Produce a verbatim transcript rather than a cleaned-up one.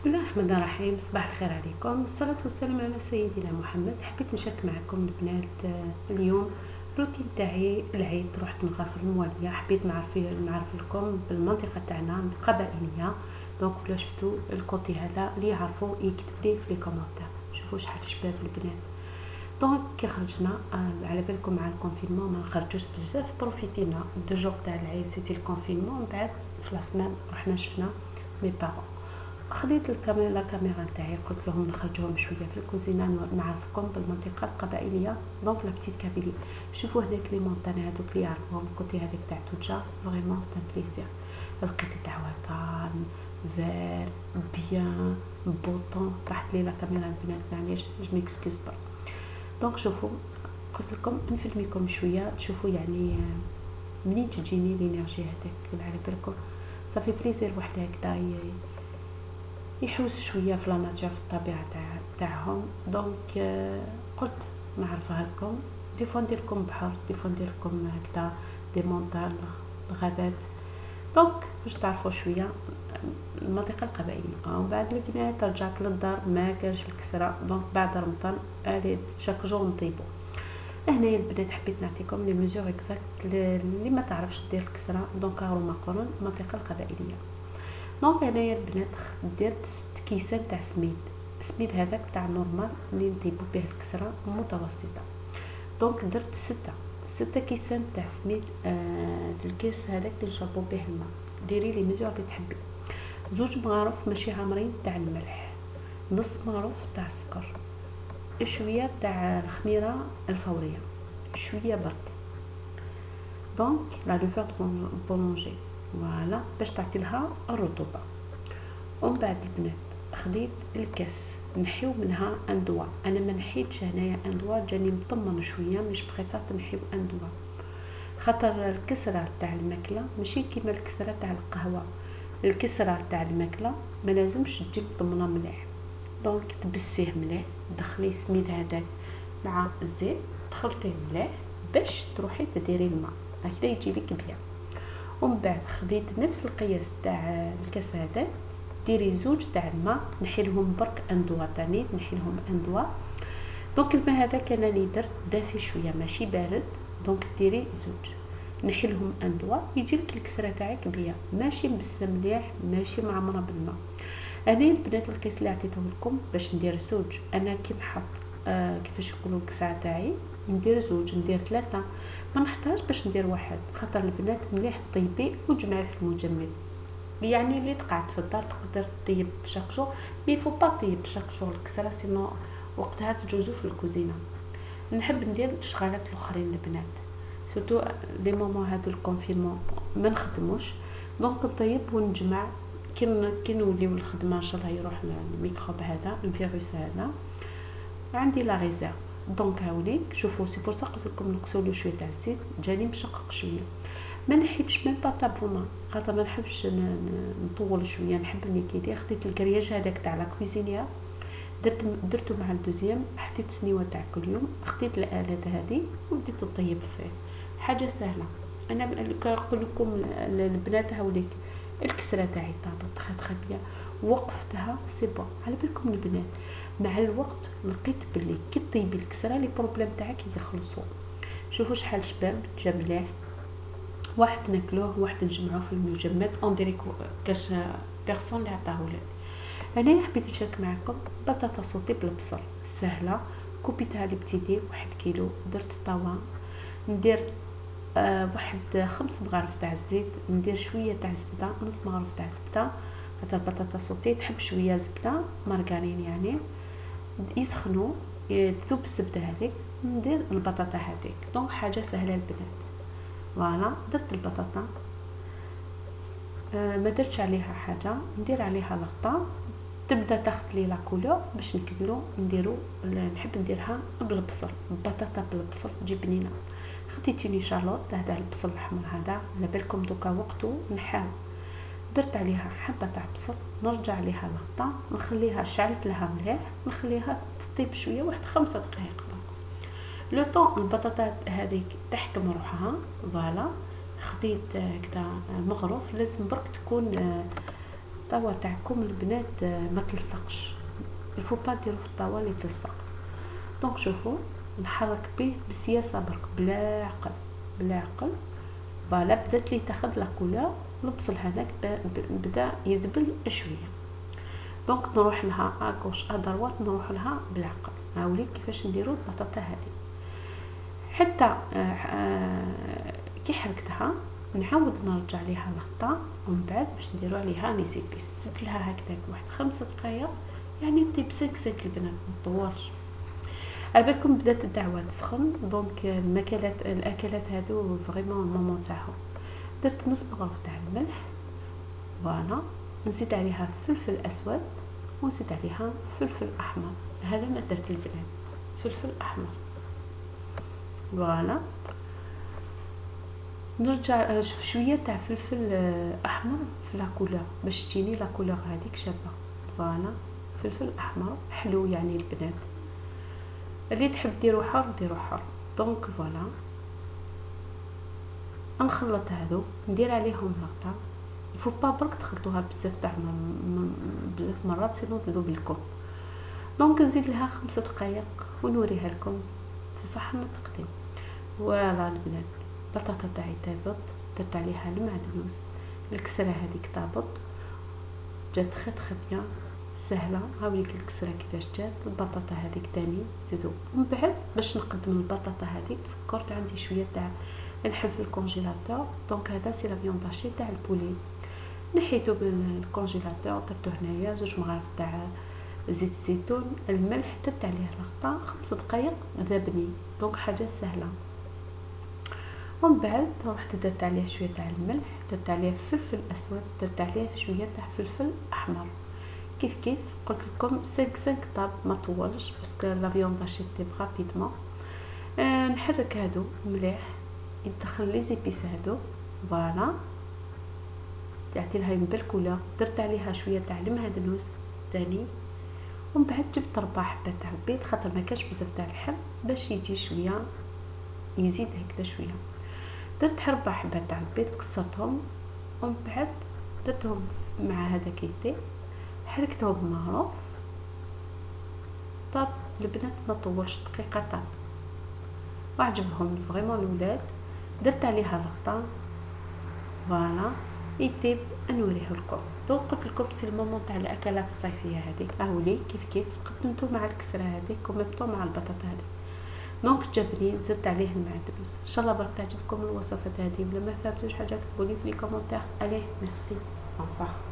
بسم الله الرحمن الرحيم. صباح الخير عليكم، الصلاة والسلام على سيدنا محمد. حبيت نشارك معكم البنات اليوم روتين تاعي العيد. رحت نغافل المواليه، حبيت نعرف نعرف لكم بالمنطقه تاعنا القبائليه. دونك ولا شفتوا الكوتي هذا اللي يعرفوا يكتب لي في لي كومونتير. شوفوا شحال شباب البنات. دونك كي خرجنا آه على بالكم مع الكونفينمون ما نخرجوش بزاف، بروفيتينا دو جور تاع العيد سيتي الكونفينمون. من بعد في لاسمان رحنا شفنا مي بارون. خديت الكاميرا لا كاميرا تاعي، قلت لهم نخرجوهم شويه في الكوزينه نعرفكم بالمنطقه القبائليه. دونك لا بتيت كابيلي. شوفوا هذاك لي مونطان هذوك اللي يعرفوهم الكوتي هذاك تاع توجا، فريمون سي ان بليسير. القيت تاعها كالم فير بيان بوطون. طاحت لي لا كاميرا البنات معليش جو ميكسكوز با. دونك شوفوا قلت لكم نفلميكم شويه تشوفوا يعني منين تجيني الانرجي هذاك. على بالكم صافي بليزير واحد هكذا يحوس شويه في لاناتور في الطبيعه تاع تاعهم. دونك قلت نعرفها لكم. دي فوا ندير لكم بحر، دي فوا ندير لكم هكذا دي مونطان الغابات. دونك باش تعرفوا شويه المنطقه القبائليه. ومن بعد البنات رجعت للدار ما كانش الكسره. دونك بعد رمضان الي شاك جور نطيبو. هنايا البنات حبيت نعطيكم لي ميزور اكزاكت اللي ما تعرفش دير الكسره. دونك هاو ما قولون المنطقه القبائليه. دونك هنايا البنات درت ست كيسان تاع سميد. سميد هذاك تاع نورمال اللي نطيبو به الكسره متوسطه. دونك درت ستة ستة كيسان تاع سميد. آه الكيس هذاك اللي نشربو به الماء. ديري لي ميزور اللي تحبي. زوج مغارف ماشي عامرين تاع الملح، نص مغروف تاع السكر، شويه تاع الخميره الفوريه، شويه برك. دونك لا لوفر بولونجي فوالا باش تعطي لها الرطوبه. ومن بعد البنات خديت الكاس نحيو منها ان دوا. انا ما نحيتش هنايا ان دوا، جاني مطمن شويه مش بخيفات نحيو ان دوا، خاطر الكسره تاع الماكله ماشي كيما الكسره تاع القهوه. الكسره تاع الماكله ما لازمش تجي مطمنه مليح. دونك تبسيه مليح، دخلي سميد هذاك مع الزيت تخلطيه مليح باش تروحي تديري الماء هكذا يجي لك بيان. ومن بعد خديت نفس القياس تاع الكاس هذا، ديري زوج تاع الماء نحيلهم برك ان دوا تاني نحيلهم ان دوا. دونك الماء هذا كان لي درت دافي شويه ماشي بارد. دونك ديري زوج نحيلهم ان دوا يجي لك الكسره تاعك بيان، ماشي مبسه مليح ماشي معمره بالماء. انا البنات الكيس اللي عطيته لكم باش ندير زوج، انا كي نحط آه كيفاش يقولوا الكسره تاعي ندير زوج ندير ثلاثه، ما نحتاج باش ندير واحد. خاطر البنات مليح طيبي وجمعي في المجمد. يعني اللي تقعد في الدار تقدر تطيب شاك جور، مي فو با طيب شاك جور الكسره سينو وقتها تجوزو في الكوزينه. نحب ندير الشغالات الاخرين البنات سورتو لي مومون هادو الكونفينمون ما نخدموش. دونك نطيب ونجمع كي كي نوليو الخدمه ان شاء الله يروح الميكروب هذا الفيروس هذا عندي لا ريزيرف. دونك هاوليك شوفوا سي بور سا قلت لكم نقصوا له شويه تاع الزيت، جاني مشقق شويه. ما نحيتش ميم با طابونه خاطر ما نحبش نطول شويه، نحب نيكيدي. خديت الكرياج هذاك تاع لا كويزينيير درت درته مع الدوزيام، حطيت سنيوه تاع كل يوم، خديت الالات هذه وبديت نطيب فيه. حاجه سهله. انا نقول لكم البنات هاوليك الكسره تاعي طابت خد خبيه وقفتها سي بون. على بالكم البنات مع الوقت لقيت بلي كي طيبي الكسره لي بروبليم تاعك يخلصوا. شوفوا شحال شباب جا مليح، واحد ناكلوه واحد نجمعوه في المجمد اون ديريكو كاش بيرسون اللي عطاهولي. انا حبيت نشارك معكم بطاطا صوتي بالبصل سهله. كوبيتها لي بتيدي واحد كيلو. درت طاوه ندير آه واحد خمس مغارف تاع الزيت، ندير شويه تاع زبده نص مغرف تاع زبده. هذا البطاطا صوتي تحب شويه زبده مارغرين يعني يسخنوا تذوب الزبده هذيك ندير البطاطا هذيك. دونك حاجه سهله البنات. فوالا درت البطاطا آه ما درتش عليها حاجه، ندير عليها لقطه تبدا تاخذ لي لا كولور باش نكملو نديرو. نحب نديرها بالبصل، البطاطا بالبصل تجي بنينه. خديتيني شارلوط هذا البصل الاحمر هذا على بالكم دوكا وقته نحاو. درت عليها حبه تاع بصل، نرجع عليها لقطه نخليها شعلت لها مليح، نخليها تطيب شويه واحد خمسة دقائق. لو طون البطاطا هذيك تحكم روحها. فوالا خديت كدا مغروف، لازم برك تكون الطاوه تاعكم البنات ما تلصقش، الفو با ديرو في الطاوه اللي تلصق. دونك شوفوا نحرك به بسياسه برك بلا عقل بلا عقل. فوالا بدات لي تاخذ لا كولور، البصل هذاك بدا يذبل شويه. دونك نروح لها اكوش ادروات، نروح لها بالعقل. هاوليك كيفاش نديرو البطاطا هذه حتى آه آه كي حركتها نعاود نرجع ليها الغطاء، ومن بعد باش نديرو عليها لي زيبيس. زدت لها هكذاك واحد خمسة دقائق، يعني طيب سنك سنك البنات مطولش. عبالكم بدات الدعوه تسخن. دونك الماكلات الاكلات هادو فريمون المومون تاعهم. درت نص مغرف تاع الملح، فوالا نزيد عليها فلفل اسود ونزيد عليها فلفل احمر. هذا ما درت البنات فلفل احمر، فوالا نرجع شويه تاع فلفل احمر في لا كولور باش تجيني لا كولور هذيك شابه. فوالا فلفل احمر حلو يعني البنات، اللي تحب ديرو حار ديرو حار. دونك فوالا نخلط هادو، ندير عليهم الغطاء. الفو با برك تخلطوها بزاف تاع بزاف مرات سينو تذوب لكم. دونك نزيد لها خمسة دقائق ونوريها لكم في صحن التقديم. فوالا البنات البطاطا تاعي طابت، درت عليها المعدنوس، الكسره هذيك طابت جات خيط خبيه سهله. هاوليك الكسره كيفاش جات. البطاطا هذيك تاني تذوب. ومن بعد باش نقدم البطاطا هذيك فكرت عندي شويه تاع اللحم في الكونجيلاتور. دونك هذا سي لا فيون داشي تاع البولي، نحيته من الكونجيلاتور، درتو هنايا زوج مغارف تاع زيت الزيتون، الملح، درت عليه الغطاء خمس دقائق ذابني. دونك حاجه سهله. ومن بعد رحت درت عليه شويه تاع الملح، درت عليه فلفل اسود، درت عليه شويه تاع فلفل احمر. كيف كيف قلت لكم خمسة خمسة طاب ما طولش باسكو لا فيون داشي طيب رابيدمون. أه نحرك هادو مليح، ندخل لي زيبيس هادو. فوالا تعطي لها ينبل كولور. درت عليها شويه تاع المعدنوس ثاني. ومن بعد جبت ربع حبه تاع البيض، خاطر ما كانش بزاف تاع اللحم باش يجي شويه يزيد هكذا شويه. درت ربع حبه تاع البيض كسرتهم، ومن بعد درتهم مع هذا كيتي، حركتهم بمعروف. طاب البنات ما طولش دقيقه طاب وعجبهم فريمون الولاد. درت عليها الغطاء. فوالا يطيب نوريه لكم. دونك قلت لكم سي المومون تاع الاكلات الصيفيه هذه. هاولي كيف كيف قدمته مع الكسره هذيك ومبطو مع البطاطا هذه. دونك جابرين زدت عليه المعدنوس. ان شاء الله برك تعجبكم الوصفات هذه. ولا ما فهمتوش حاجه كتبوا لي في لي كومونتير. عليه ميرسي.